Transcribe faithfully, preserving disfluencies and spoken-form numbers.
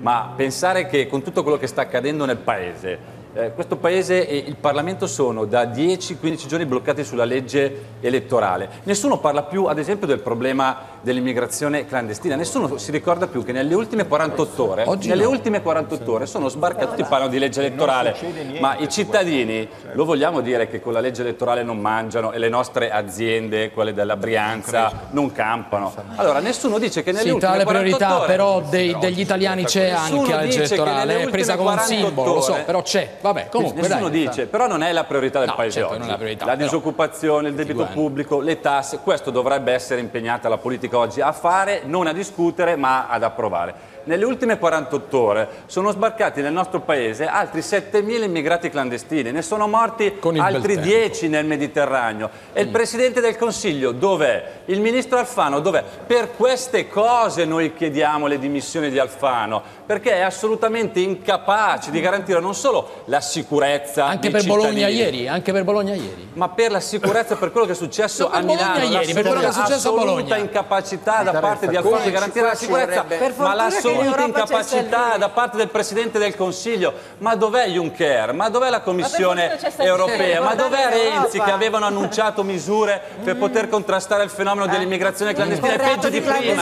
ma pensare che con tutto quello che sta accadendo nel Paese, Eh, questo Paese e il Parlamento sono da dieci quindici giorni bloccati sulla legge elettorale. Nessuno parla più, ad esempio, del problema dell'immigrazione clandestina. Nessuno si ricorda più che nelle ultime quarantotto ore, Oggi nelle no. ultime quarantotto ore sono sbarcati, tutti parlano di legge elettorale, ma i cittadini, lo vogliamo dire che con la legge elettorale non mangiano e le nostre aziende, quelle della Brianza, non campano. Allora, nessuno dice che nelle sì, ultime tra le priorità ore, però dei, degli italiani c'è anche la legge elettorale, è presa come un simbolo, lo so, però c'è. Vabbè, comunque, nessuno dai, dice, però non è la priorità del no, Paese certo, oggi. non è la priorità, la però, disoccupazione, il debito pubblico, le tasse, questo dovrebbe essere impegnata la politica oggi a fare, non a discutere ma ad approvare. Nelle ultime quarantotto ore sono sbarcati nel nostro paese altri settemila immigrati clandestini, ne sono morti altri dieci nel Mediterraneo. E il Presidente del Consiglio dov'è? Il Ministro Alfano dov'è? Per queste cose noi chiediamo le dimissioni di Alfano, perché è assolutamente incapace di garantire non solo la sicurezza anche dei per Bologna cittadini, ieri, anche per Bologna ieri, ma per la sicurezza, per quello che è successo a Milano, ieri, per quello che è successo a Bologna. L'assoluta incapacità da parte di Alfano di garantire la sicurezza, ma l'assoluta incapacità da parte del Presidente del Consiglio. Ma dov'è Juncker? Ma dov'è la Commissione europea? Ma dov'è Renzi, che avevano annunciato misure per poter contrastare il fenomeno dell'immigrazione clandestina? È peggio di prima.